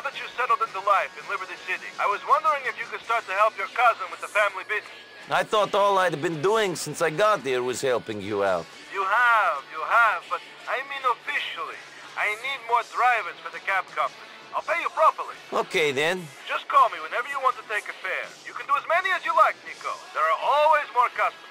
now that you settled into life in Liberty City, I was wondering if you could start to help your cousin with the family business. I thought all I'd been doing since I got here was helping you out. You have, but I mean officially. I need more drivers for the cab company. I'll pay you properly. Okay, then. Just call me whenever you want to take a fare. You can do as many as you like, Nico. There are always more customers.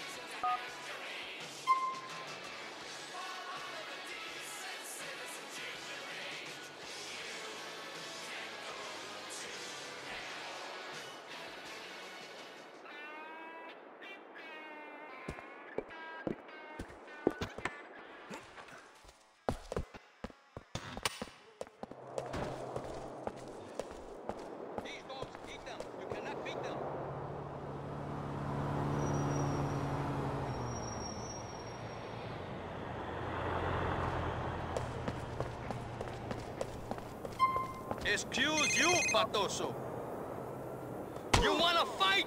Excuse you, Patoso. You wanna fight?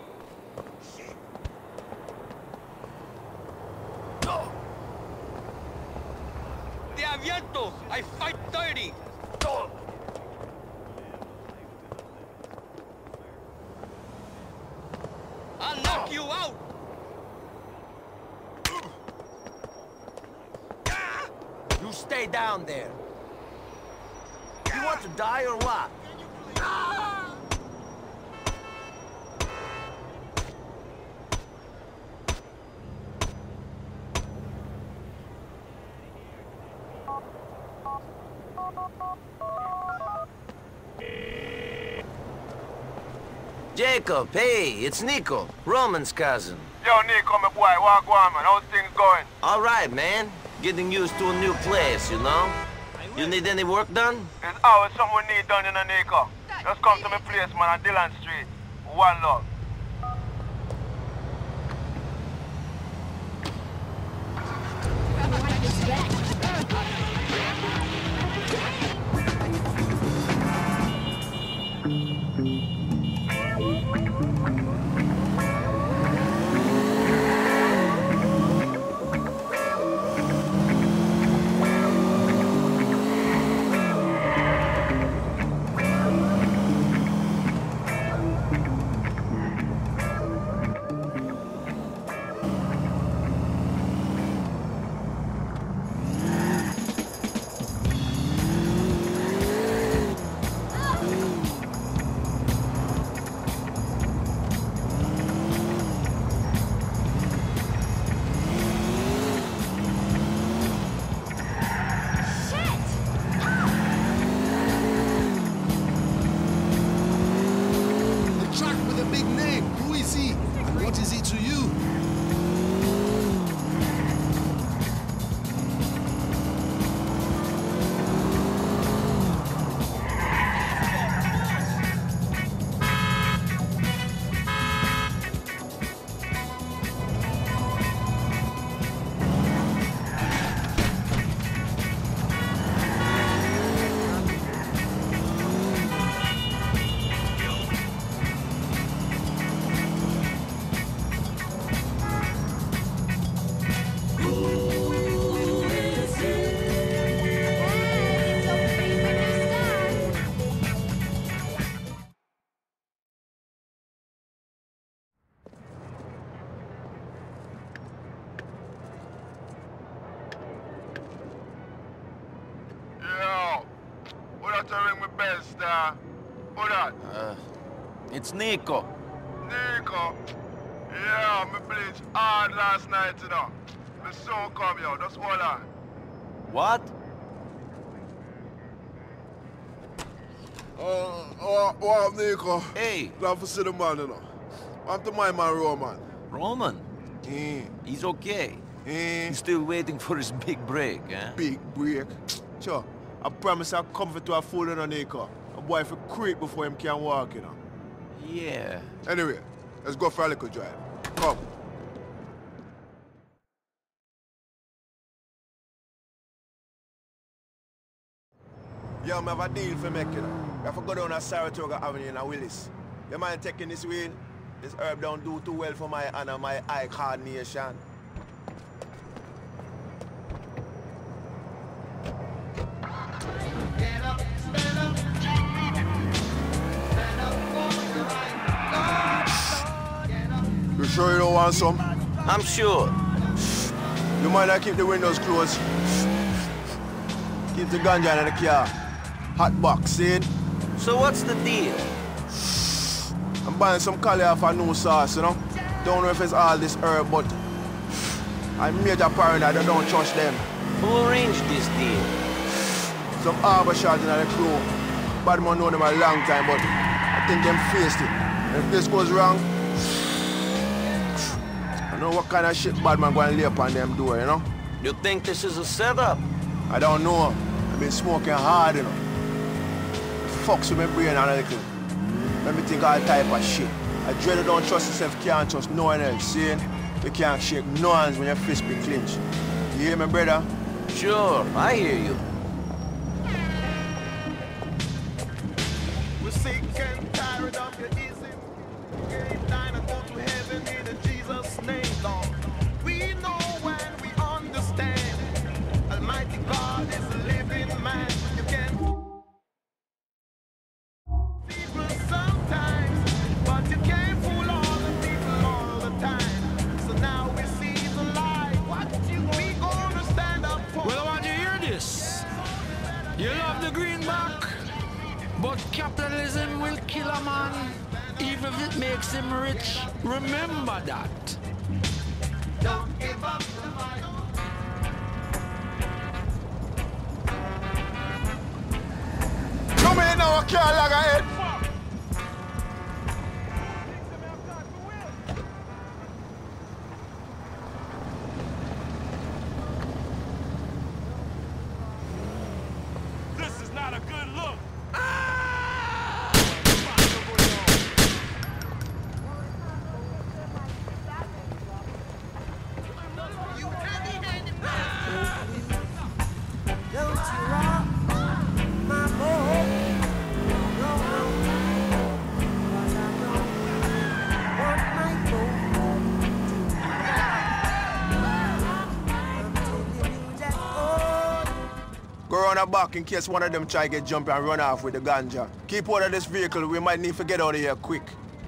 No. Te aviento. I fight dirty. No. I'll knock you out. You stay down there. You want to die or what? Jacob, hey, it's Nico, Roman's cousin. Yo, Nico, my boy, walk on, man. How's things going? All right, man. Getting used to a new place, you know? You need any work done? There's always something we need done, Nico. Just come to my place, man, on Dillon Street. One love. It's Nico. Nico? Yeah, me bleached hard last night, you know. Me soon come, yo. Just hold on. What? What up, Nico? Hey. Glad to see the man, you know. I'm to my man, Roman. Roman? He's okay. He's still waiting for his big break, eh? Big break? Sure. I promise I'll comfort to a fool, you know, Nico. A boy for creep before him can walk, you know. Yeah. Anyway, let's go for a little drive. Come. Yo, I have a deal for making. We have to go down to Saratoga Avenue in Willis. You mind taking this wheel? This herb don't do too well for my hand and my eye coordination. Get up, stand up. Sure you don't want some? I'm sure. You might not keep the windows closed. Keep the ganja in the car. Hot box, see it? So what's the deal? I'm buying some curry off a new sauce, you know? Don't know if it's all this herb, but I'm major paranoid, I don't trust them. Who arranged this deal? Some harbor shots in the crew. Bad man know them a long time, but I think them faced it. And if this goes wrong, I know what kind of shit bad man going to lay upon them door, you know? You think this is a setup? I don't know. I've been smoking hard, you know. Fucks with my brain a little. Let me think all type of shit. I dread don't trust yourself, can't trust no one else, see? You can't shake no hands when your fist be clenched. You hear me, brother? Sure, I hear you. We're sick and tired of your ism. Get down and go to heaven in Jesus' name, Lord. We know and we understand. Almighty God is a living man. You can people sometimes, but you can't fool all the people all the time. So now we see the light. What you we gonna stand up for? Well, I want you to hear this. You love the greenback, but capitalism will kill a man, even if it makes him rich. Remember that. Don't give up the fight. Come in now, I can't lag ahead. This is not a good look. Go around the back in case one of them try to get jumpy and run off with the ganja. Keep hold of this vehicle, we might need to get out of here quick.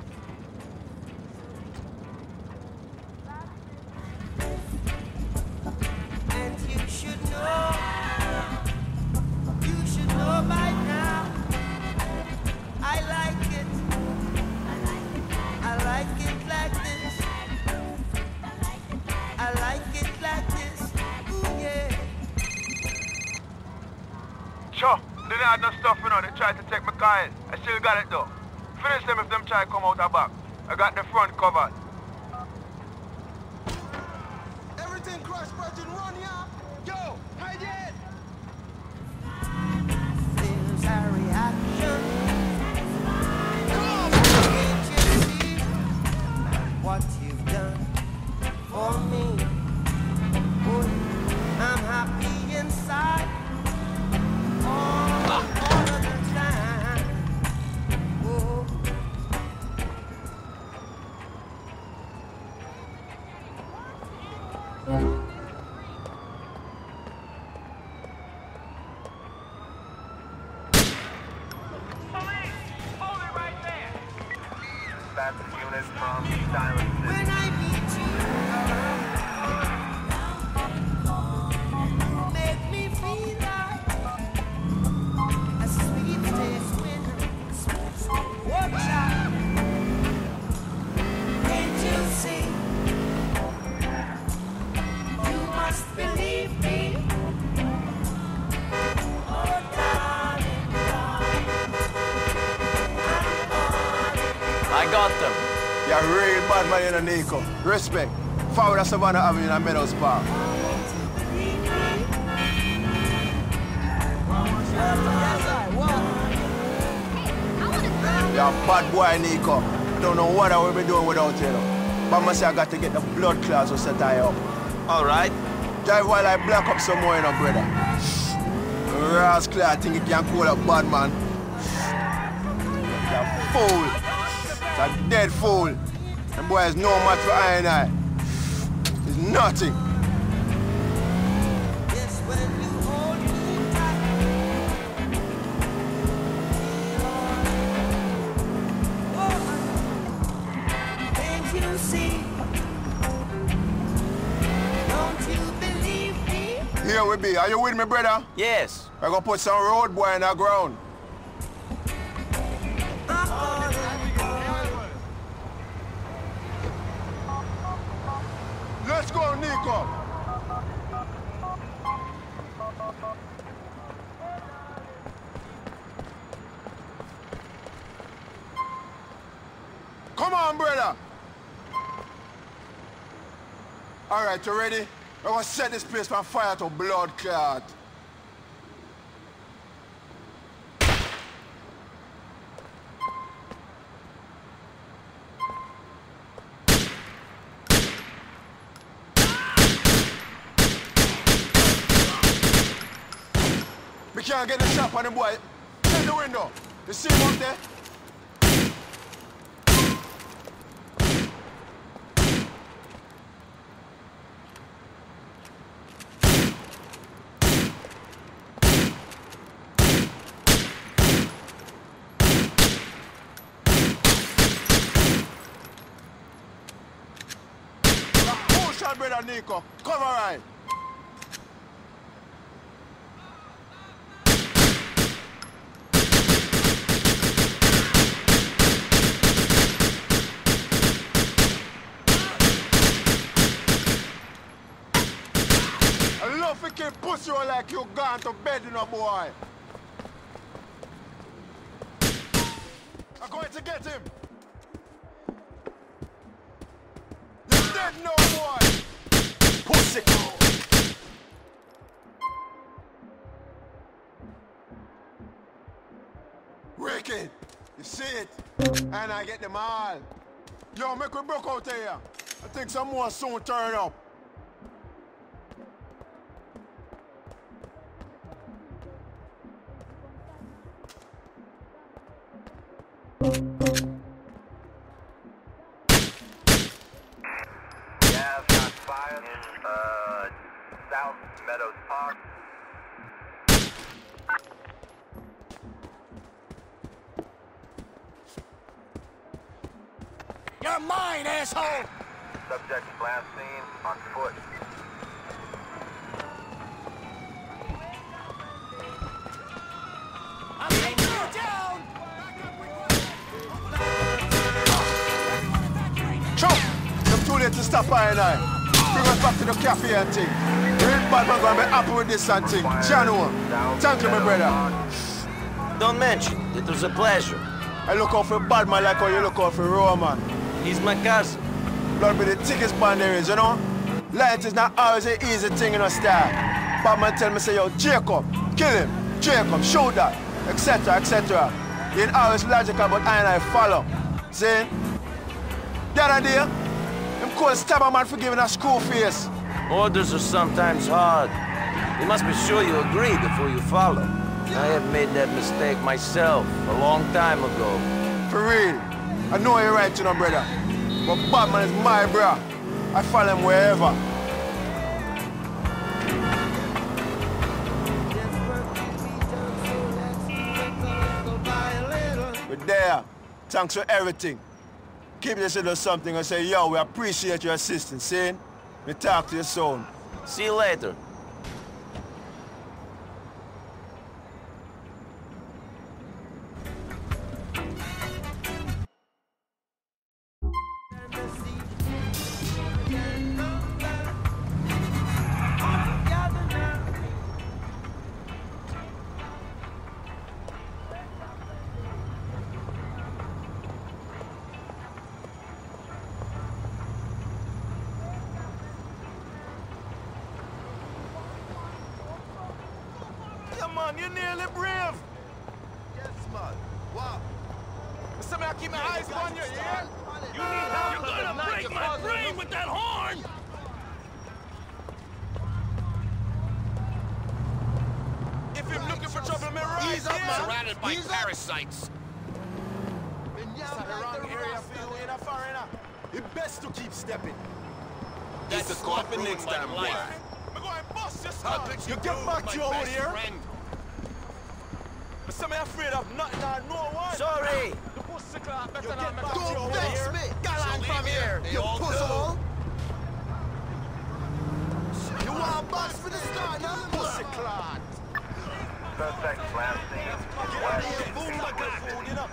And you should know by now. I like it. I like it like this. I like it like this. Ooh, yeah. Sure, they didn't have no stuff, you know. They tried to take my car in. I still got it though. Finish them if them try to come out the back. I got the front covered. Everything crush, Virgin, run, yeah. Yo, hide it. There's a reaction. Can't you see what you've done for me? Oh, I'm happy inside. All of the time. Oh. That's the unit from Silent City. When I meet you, make me feel like a sweet taste winner. Watch out, can't you see? You must believe me. Oh, darling, I got them. You're a real bad man in a Nico. Respect. Forward of Savannah Avenue in Meadows Park. You're a bad boy, Nico. I don't know what I will be doing without you. But I must say I got to get the blood clots to set I up. All right. Drive while I black up some more, you know, brother. Rascal, I think you can call a bad man. You're a fool. It's a dead fool. And boy is no match for I and I. It's nothing. yes, when you hold me tight. Oh, can't you see? B, are you with me, brother? Yes. I'm gonna put some road boy in the ground. Let's go, Nico. Come on, brother. All right, you ready? We're gonna set this place on fire to blood clot. We can't get the shot on the boy. Check the window. You see him up there? Brother Nico, cover right. I love to keep pussy you like you gone to bed, you know, boy. I'm going to get him. You're dead now, boy. Pussy! Wicked! You see it? And I get them all. Yo, make we broke out here. I think some more soon turn up. South Meadows Park. You're mine, asshole! Subject last seen on foot. I'm taking you down! Chop! It's too late to stop I and I. Bring us back to the cafe and thing. Real bad man gonna be happy with this and thing. Jano, thank you, my brother. Don't mention. It was a pleasure. I look out for bad man like how you look out for Roman. He's my cousin. Blood be the thickest band there is, you know? Light is not always an easy thing in a style. Bad man tell me, say, yo, Jacob, kill him. Jacob, show that, etc., etc. He ain't always logical, but I follow. See? The other day, them cold stab a man for giving a screw face. Orders are sometimes hard. You must be sure you agree before you follow. I have made that mistake myself a long time ago. For real. I know you're right, you know, brother. But Batman is my bro. I follow him wherever. We're there. Thanks for everything. Keep this little something and say, yo, we appreciate your assistance, see? We talk to you soon. See you later. Man, you're nearly brave. Yes, man. Wow. Listen, I keep my eyes on you, yeah? You need help. You're gonna break my brain with that horn! If you're looking for trouble, me right Ease up, man. Surrounded by parasites. It's the wrong area for you, you're a foreigner. It's best to keep stepping. That's a coffin next time, boy. I'm going to bust your skull. You get back to your own here. But some afraid of nothing or no one. Sorry! The pussy clock better not make up to your own here. Get on from here, you pussy. You want box for the start, now pussy clot. Suspect last seen west. Boom like a fool, you know.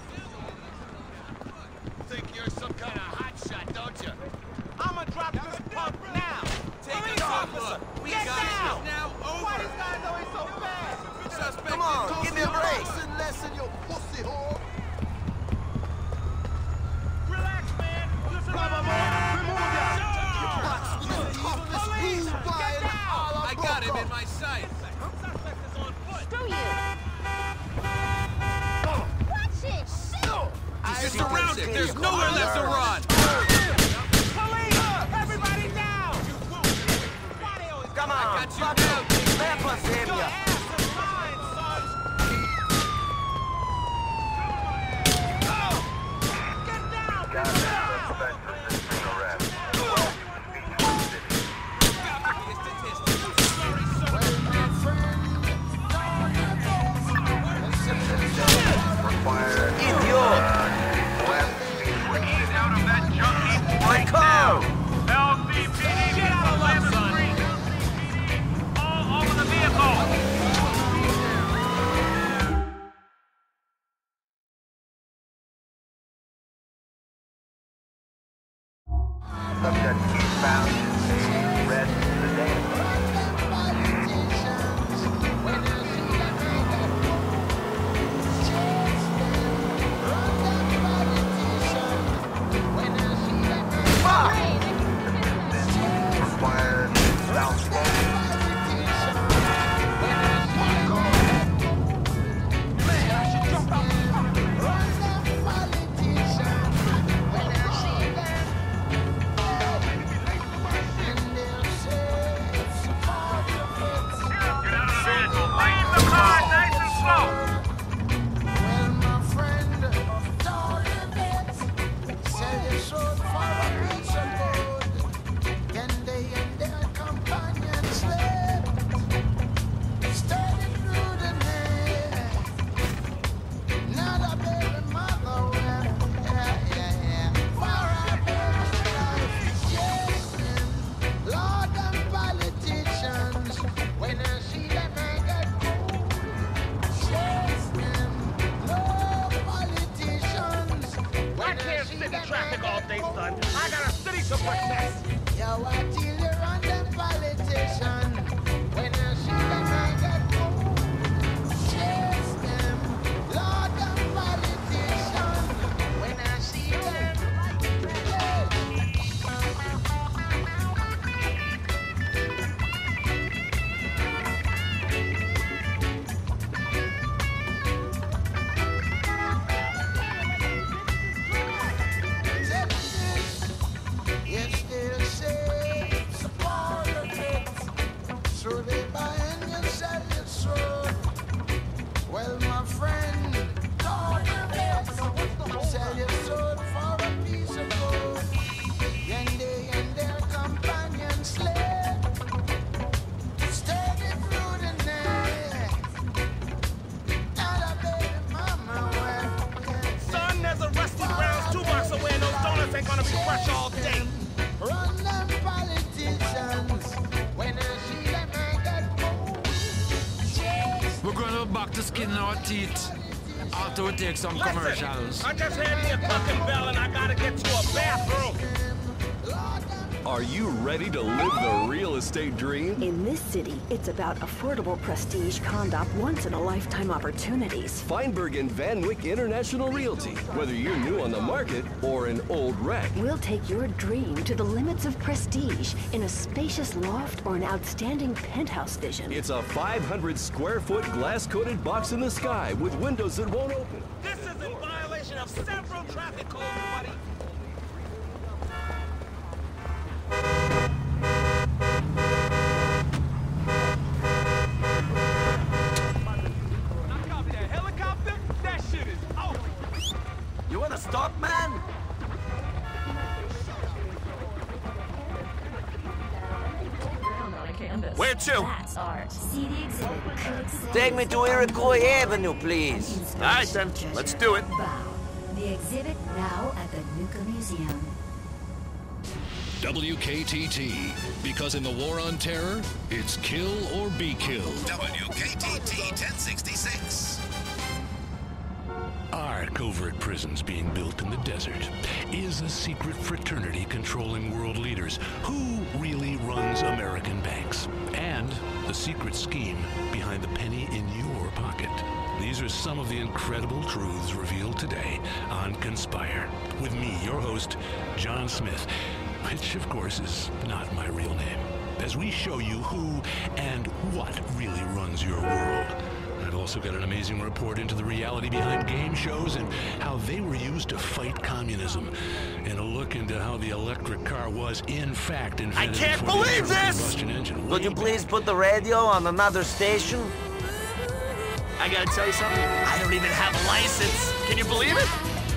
Think you're some kind of hotshot, don't you? I'ma drop this pump now. Take it, officer. We got it. Now over. Why these guys always so fast? Suspect. Come on, give me a break. Lesson, you pussy whore. Relax, man. Listen Come on, man. Remove that. You box with the toughest fool file. I got him in my sight. Suspect is on foot. Screw you! Watch it! He's surrounded. There's nowhere left to run. Police! Everybody down! Come on, I got you fuck now. it. Let us him Your ya. ass is mine, son! Get down! Got that suspect resisting arrest. Required Idiot. west Beachwood City. Out of that junkie. My car. LCPD, get out of left, son. All over the vehicle. Subject eastbound, a red sedan. Required southbound. Get out of the vehicle. Leave the car nice and slow. I can't sit in traffic all day, son. I got a city to protect. Yo, I tell you run them politician. When I see them, I get cold. Chase them, Lord, them politician. When I see them, you still say support it. So they buy and you sell your soul. Well, my friend, sell your soul for a piece of gold. And they and their companions slay. Steady through the night. And a baby mama wept. Son, there's a Rusty Brown's 2 blocks away, and those donuts ain't gonna be fresh all day. Run them politicians. When I see them, I get cold. Chase We're going back to skin our teeth after we take some commercials. I just had me a fucking bell, and I gotta get to a bathroom. Are you ready to live the real estate dream? In this city, it's about affordable prestige condo once-in-a-lifetime opportunities. Feinberg and Van Wyck International Realty. Whether you're new on the market or an old wreck. We'll take your dream to the limits of prestige in a spacious loft or an outstanding penthouse vision. It's a 500 square foot glass-coated box in the sky with windows that won't open. This is in violation of several traffic codes, buddy. Knock out that helicopter? That shit is over. You wanna stop, man? Where to? That's art. See the exhibit. Take me to Iroquois Avenue, please. All right, then. Let's do it. The exhibit now at the Nuka Museum. WKTT. Because in the war on terror, it's kill or be killed. WKTT 1066. Are covert prisons being built in the desert? Is a secret fraternity controlling world leaders? Who really runs American banks? And the secret scheme behind the penny in your pocket. These are some of the incredible truths revealed today on Conspire. With me, your host, John Smith, which of course is not my real name, as we show you who and what really runs your world. I've also got an amazing report into the reality behind game shows and how they were used to fight communism, and a look into how the electric car was, in fact, invented. I can't believe this! Would you please put the radio on another station? I gotta tell you something, I don't even have a license. Can you believe it?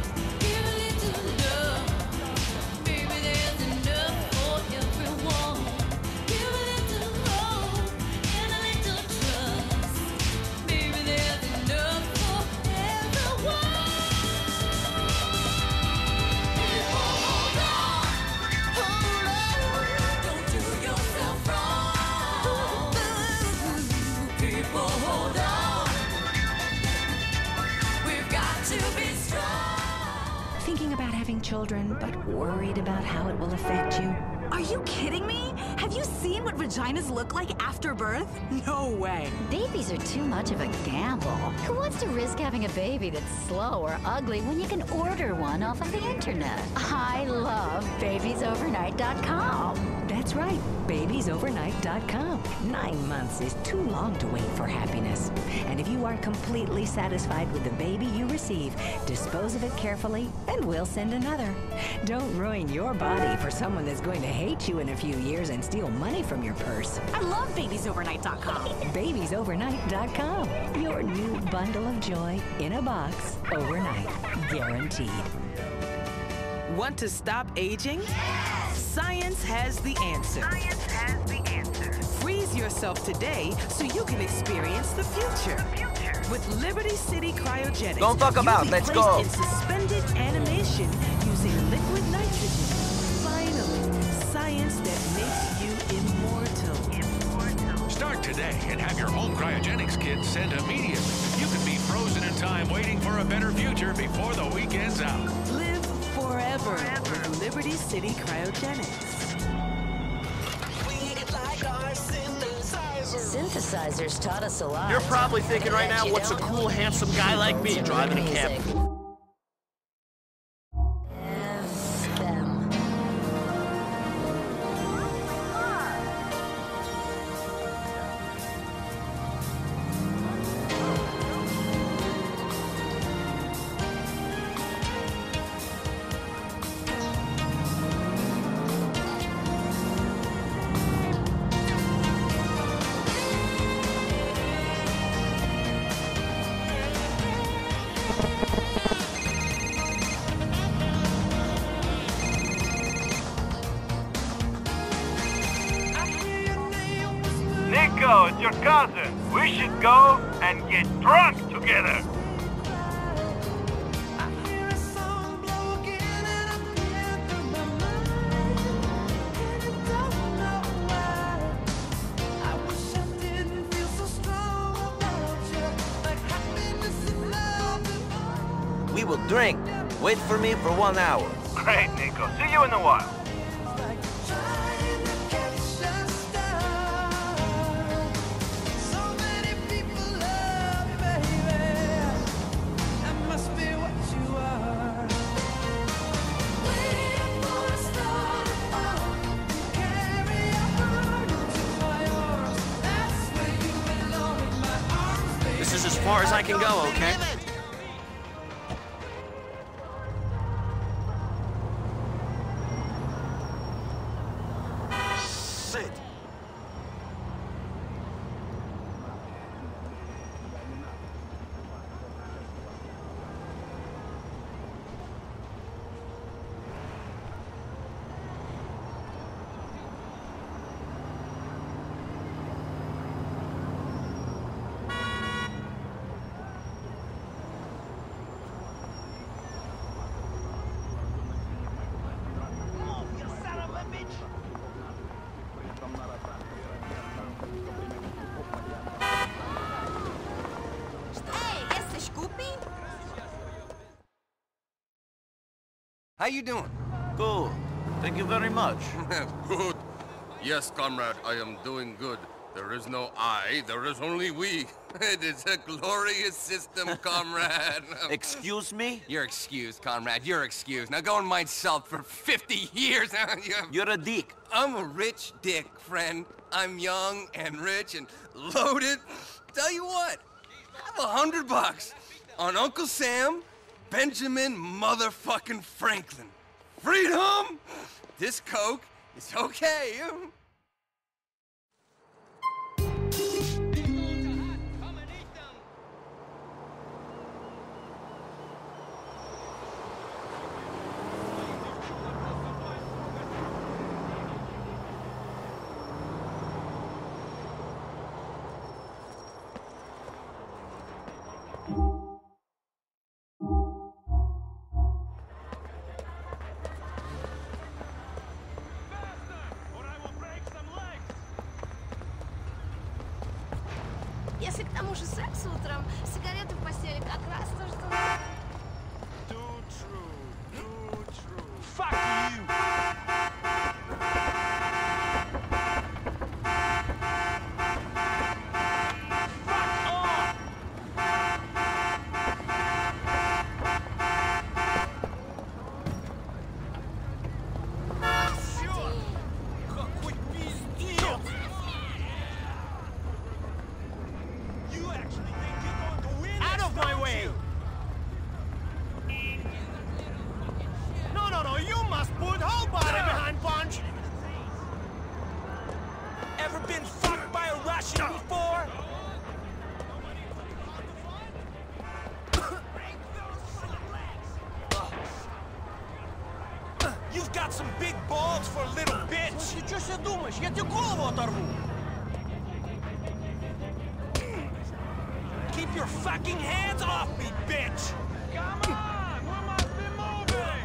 Thinking about having children, but worried about how it will affect you? Are you kidding me? Have you seen what vaginas look like after birth? No way. Babies are too much of a gamble. Who wants to risk having a baby that's slow or ugly when you can order one off of the internet? I love babiesovernight.com. That's right, babiesovernight.com. 9 months is too long to wait for happiness. And if you aren't completely satisfied with the baby you receive, dispose of it carefully and we'll send another. Don't ruin your body for someone that's going to hate you in a few years and steal money from your purse. I love babiesovernight.com. babiesovernight.com. Your new bundle of joy in a box overnight. Guaranteed. Want to stop aging? Science has the answer. Science has the answer. Freeze yourself today so you can experience the future. With Liberty City Cryogenics, don't talk about, let's go. In suspended animation using liquid nitrogen. Finally, science that makes you immortal. Start today and have your home cryogenics kit sent immediately. You could be frozen in time waiting for a better future before the weekend's out. Live forever with Liberty City Cryogenics. Synthesizers taught us a lot. You're probably thinking right now, what's a cool, handsome guy like me driving a cab? Nico, it's your cousin. We should go and get drunk together. We will drink. Wait for me for 1 hour. Great, Nico. See you in a while. This is as far as I can go, okay? Sit. How you doing? Good. Thank you very much. Good. Yes, comrade, I am doing good. There is no I, there is only we. It is a glorious system, comrade. Excuse me? You're excused, comrade. You're excused. Now go and mind self for 50 years. You're a dick. I'm a rich dick, friend. I'm young and rich and loaded. Tell you what, have $100 on Uncle Sam, Benjamin motherfucking Franklin. Freedom! This Coke is okay. Если к тому же секс утром, сигареты в постели как раз то, что... Too true, too true. Fuck you! Ever been fucked by a Russian before? You've got some big balls for a little bitch. Слушай, что себе думаешь? Я тебе голову оторву. Keep your fucking hands off me, bitch. Come on, we must be moving.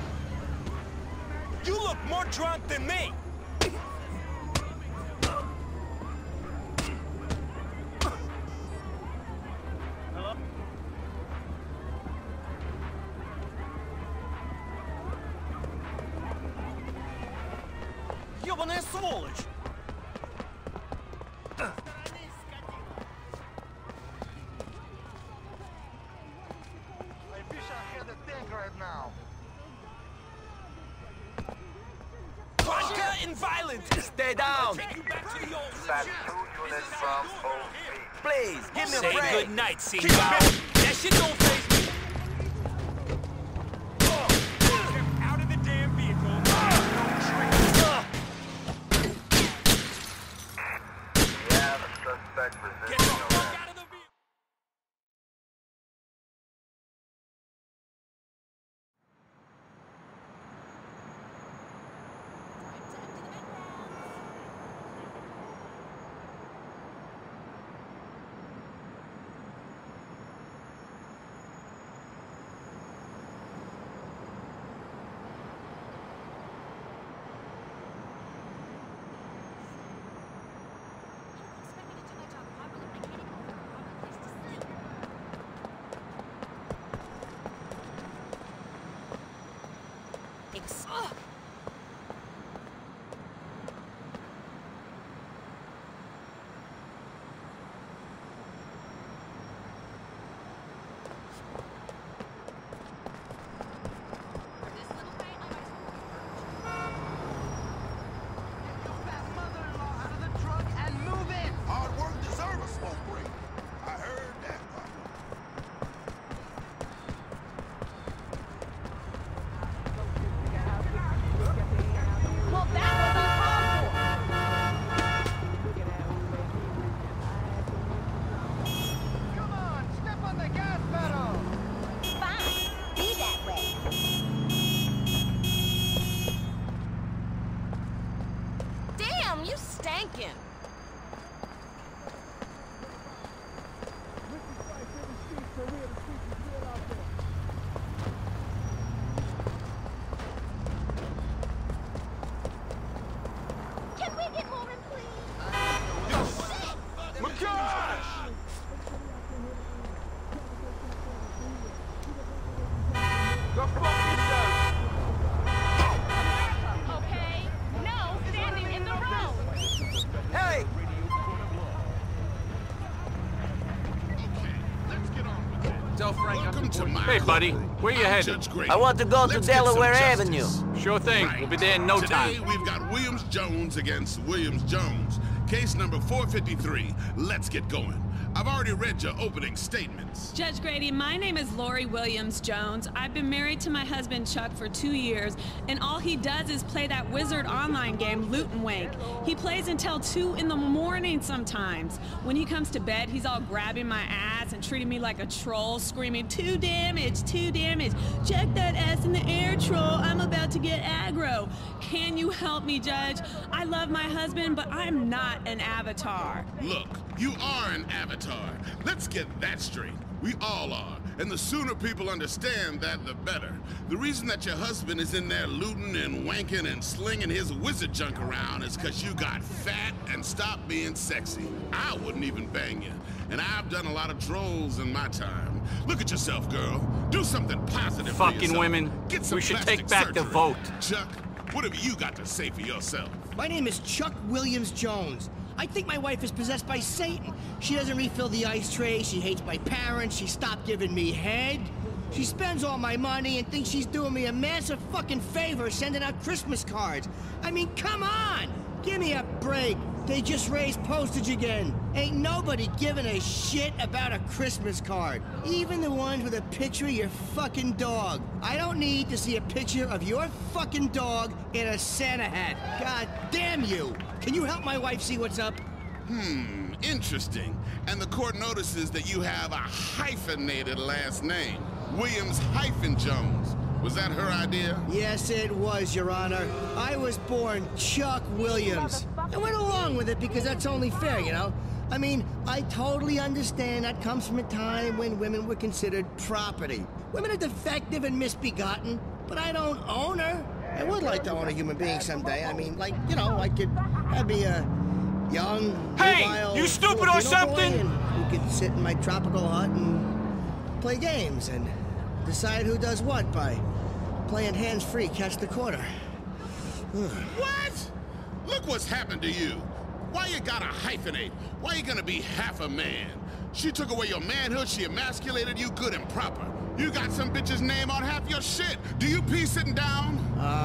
You look more drunk than me. Ёбаная сволочь! I wish I had a tank right now. Vodka and violence! Stay down! That's 2 units from OP. Please, give me a break! Say good night, Seagull. That shit don't face me. Out of the damn vehicle! Yeah, the suspect resisting arrest. Tell Frank Welcome to my Hey, buddy, courtroom. where you I'm headed? Judge Grady. I want to go to Let's get some Delaware justice. Avenue. Sure thing. Right. We'll be there in no Today, time. we've got Williams Jones against Williams Jones. Case number 453. Let's get going. I've already read your opening statements. Judge Grady, my name is Lori Williams Jones. I've been married to my husband Chuck for 2 years, and all he does is play that Wizard online game, Loot and Wake. He plays until 2 in the morning sometimes. When he comes to bed, he's all grabbing my ass and treating me like a troll, screaming, 2 damage, 2 damage. Check that ass in the air, troll. I'm about to get aggro. Can you help me, Judge? I love my husband, but I'm not an avatar. Look, you are an avatar. Let's get that straight. We all are. And the sooner people understand that, the better. The reason that your husband is in there looting and wanking and slinging his wizard junk around is because you got fat and stopped being sexy. I wouldn't even bang you. And I've done a lot of trolls in my time. Look at yourself, girl. Do something positive for Fucking yourself. women. Get some We should plastic take back the surgery. vote. Chuck, what have you got to say for yourself? My name is Chuck Williams Jones. I think my wife is possessed by Satan. She doesn't refill the ice tray, she hates my parents, she stopped giving me head. She spends all my money and thinks she's doing me a massive fucking favor sending out Christmas cards. I mean, come on! Give me a break. They just raised postage again. Ain't nobody giving a shit about a Christmas card. Even the ones with a picture of your fucking dog. I don't need to see a picture of your fucking dog in a Santa hat. God damn you! Can you help my wife see what's up? Interesting. And the court notices that you have a hyphenated last name. Williams-Jones. Was that her idea? Yes, it was, Your Honor. I was born Chuck Williams. I went along with it because that's only fair, you know? I mean, I totally understand that comes from a time when women were considered property. Women are defective and misbegotten, but I don't own her. I would like to own a human being someday. I mean, like, you know, I could have me a young, Hey, mobile, you stupid or Filipino something? boy, and who could sit in my tropical hut and play games and decide who does what by playing hands-free, catch the quarter. What? Look what's happened to you. Why you gotta hyphenate? Why you gonna be half a man? She took away your manhood, she emasculated you good and proper. You got some bitch's name on half your shit. Do you pee sitting down?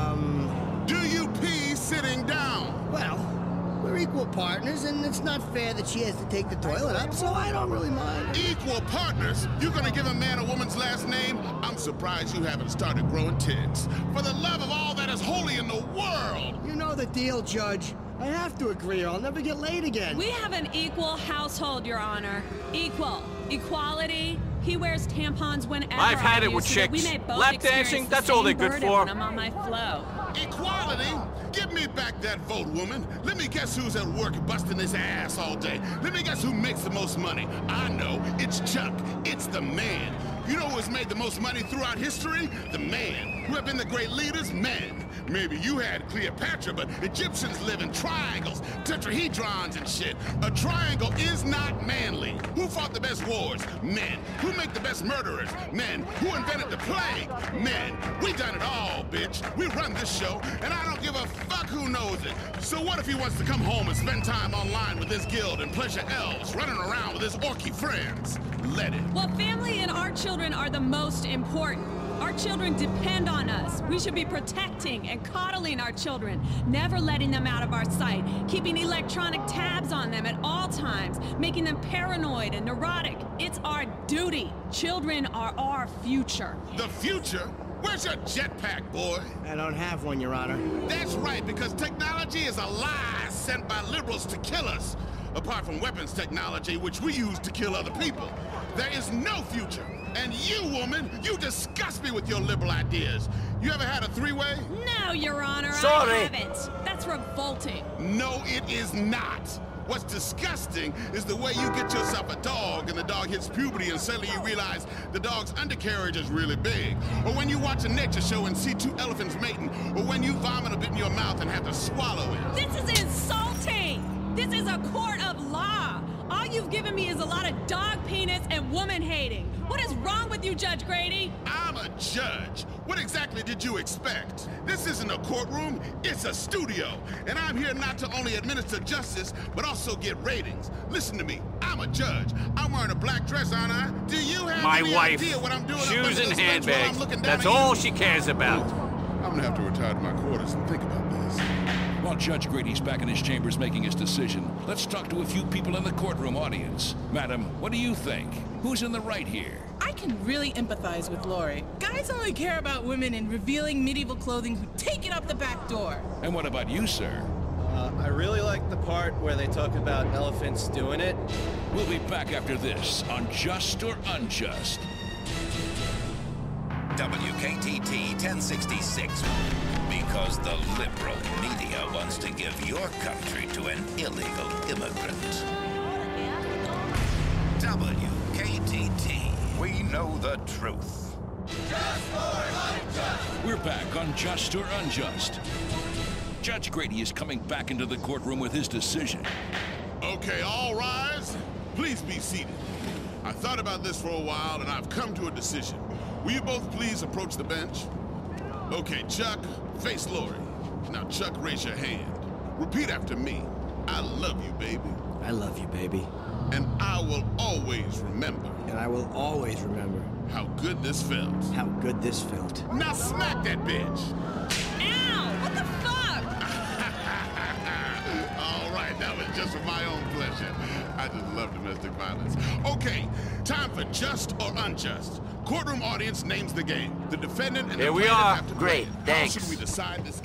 Do you pee sitting down? Well, we're equal partners, and it's not fair that she has to take the toilet up, so I don't really mind. Equal partners? You gonna give a man a woman's last name? I'm surprised you haven't started growing tits. For the love of all that is holy in the world! You know the deal, Judge. I have to agree or I'll never get laid again. We have an equal household, Your Honor. Equal. Equality. He wears tampons whenever I've had I it do, with so that we chicks. may both Lap experience dancing, the that's all they're same good burden for. when I'm on my flow. Equality? Give me back that vote, woman. Let me guess who's at work busting his ass all day. Let me guess who makes the most money. I know. It's Chuck. It's the man. You know who has made the most money throughout history? The man. Who have been the great leaders? Men. Maybe you had Cleopatra, but Egyptians live in triangles, tetrahedrons and shit. A triangle is not manly. Who fought the best wars? Men. Who make the best murderers? Men. Who invented the plague? Men. We done it all, bitch. We run this show, and I don't give a fuck who knows it. So what if he wants to come home and spend time online with his guild and pleasure elves, running around with his orky friends? Let it. Well, family and our children are the most important. Our children depend on us. We should be protecting and coddling our children, never letting them out of our sight, keeping electronic tabs on them at all times, making them paranoid and neurotic. It's our duty. Children are our future. The future? Where's your jetpack, boy? I don't have one, Your Honor. That's right, because technology is a lie sent by liberals to kill us. Apart from weapons technology, which we use to kill other people. There is no future. And you, woman, you disgust me with your liberal ideas. You ever had a three-way? No, Your Honor, Sorry. I haven't. That's revolting. No, it is not. What's disgusting is the way you get yourself a dog and the dog hits puberty and suddenly you realize the dog's undercarriage is really big. Or when you watch a nature show and see 2 elephants mating. Or when you vomit a bit in your mouth and have to swallow it. This is insulting. This is a court of law. All you've given me is a lot of dog penis and woman hating. What is wrong with you, Judge Grady? I'm a judge. What exactly did you expect? This isn't a courtroom, it's a studio. And I'm here not to only administer justice, but also get ratings. Listen to me, I'm a judge. I'm wearing a black dress, aren't I? Do you have any idea what I'm doing? Shoes and handbags. That's all she cares about. I'm gonna have to retire to my quarters and think about this. While Judge Grady's back in his chambers making his decision, let's talk to a few people in the courtroom audience. Madam, what do you think? Who's in the right here? I can really empathize with Lori. Guys only care about women in revealing medieval clothing who take it up the back door. And what about you, sir? I really like the part where they talk about elephants doing it. We'll be back after this on Just or Unjust. WKTT 1066. Because the liberal media wants to give your country to an illegal immigrant. WKTT. We know the truth. We're back on Just or Unjust. Judge Grady is coming back into the courtroom with his decision. Okay, all rise. Please be seated. I thought about this for a while, and I've come to a decision. Will you both please approach the bench? Okay, Chuck, face Lori. Now, Chuck, raise your hand. Repeat after me. I love you, baby. I love you, baby. And I will always remember. And I will always remember. How good this felt. How good this felt. Now smack that bitch. Ow! What the fuck? All right, that was just for my own pleasure. I just love domestic violence. Okay, time for Just or Unjust. Courtroom audience names the game. The defendant and the plaintiff have to play. Great, thanks. How should we decide this case?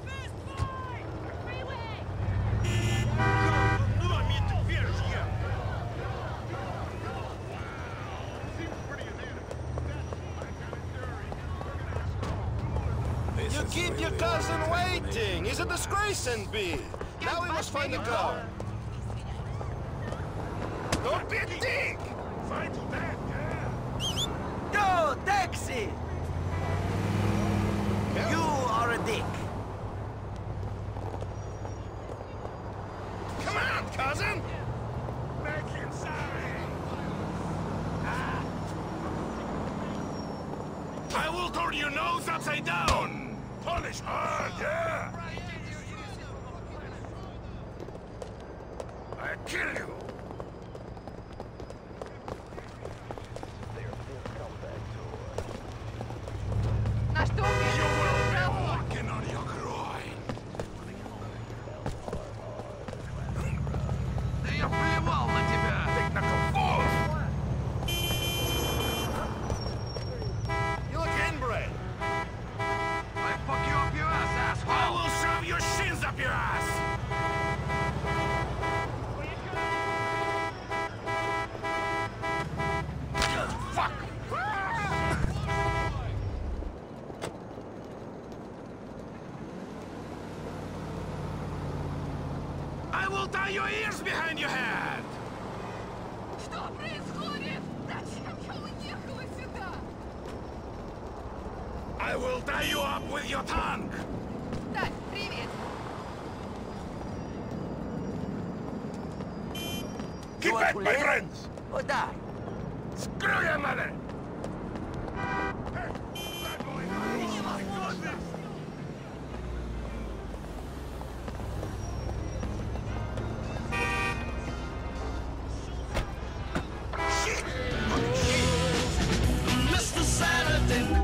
You keep your cousin waiting. He's a disgrace, NB. Now we must find the car. Don't be a dick! Yo, taxi! You are a dick. Come on, cousin! Back inside! I will turn your nose upside down! Polish hard, yeah! I'll kill you! You will be walking on your groin! Я плевал на тебя! You look inbred! I fuck you up your ass, asshole! I will shove your shins up your ass! Fuck! I will tie your ears behind your head! Что происходит? Зачем я уехала сюда? I will tie you up with your tongue! Тась, привет! Keep back, my friends! Or die. Screw your mother! Mr. Saturday!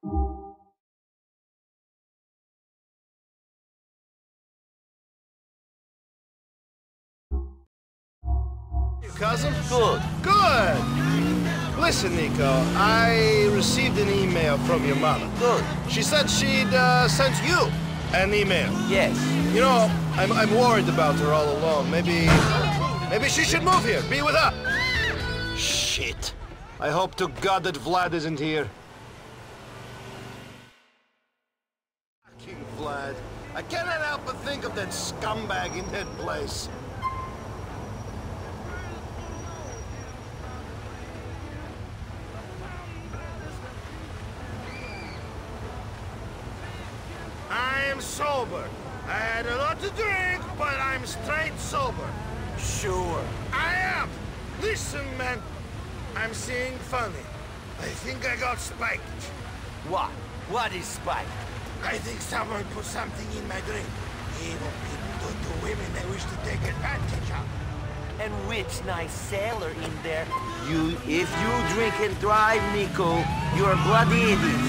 Cousin? Good. Good! Listen, Nico, I received an email from your mother. Good. She said she'd sent you an email. Yes. You know, I'm worried about her all alone. Maybe she should move here, be with her. Shit. I hope to God that Vlad isn't here. Fucking Vlad. I cannot help but think of that scumbag in that place. I'm sober. I had a lot to drink, but I'm straight sober. Sure. I am. Listen, man. I'm seeing funny. I think I got spiked. What? What is spiked? I think someone put something in my drink. Evil people do to women they wish to take advantage of. And which nice sailor in there? If you drink and drive, Nico, you're a bloody idiot.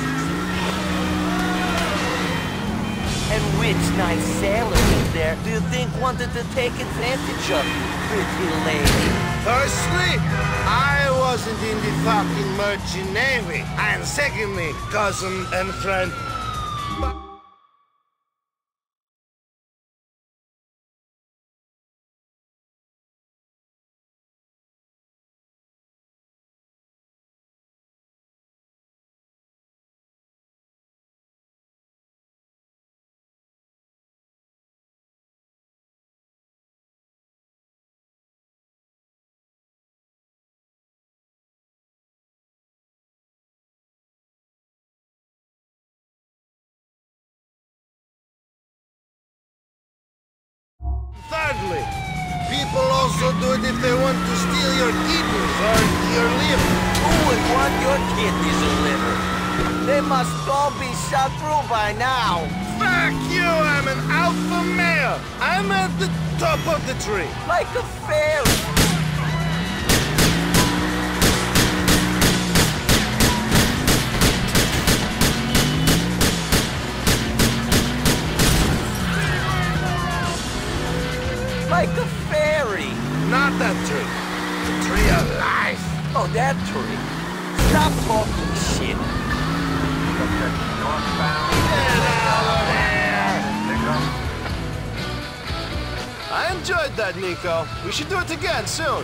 And which nice sailor in there do you think wanted to take advantage of you, pretty lady? Firstly, I wasn't in the fucking merchant navy. And secondly, cousin and friend, thirdly, people also do it if they want to steal your kidneys or your liver. Who would want your kidneys or liver? They must all be shot through by now. Fuck you, I'm an alpha male. I'm at the top of the tree. Like a fairy. Like a fairy. Not that tree. The tree of life. Oh, that tree. Stop talking shit. I enjoyed that, Nico. We should do it again soon.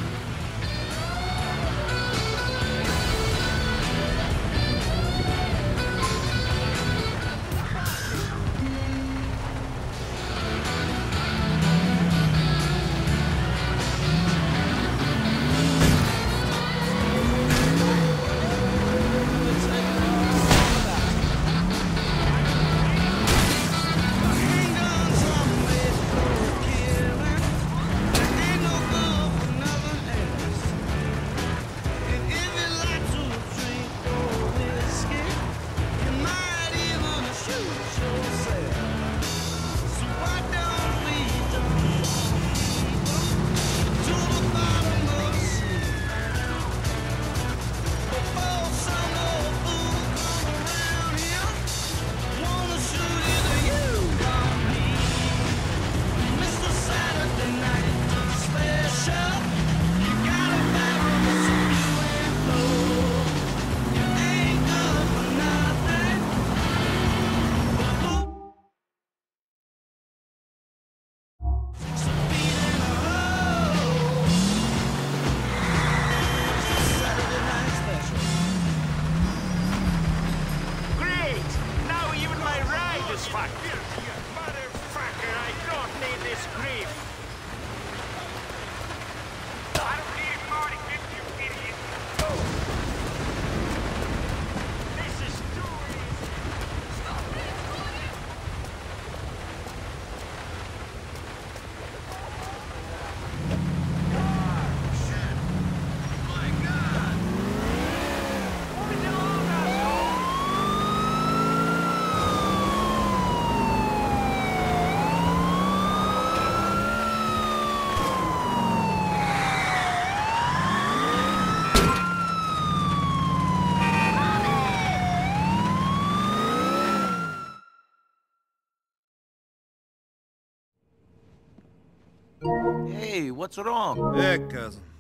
Hey, what's wrong? Yeah, cousin.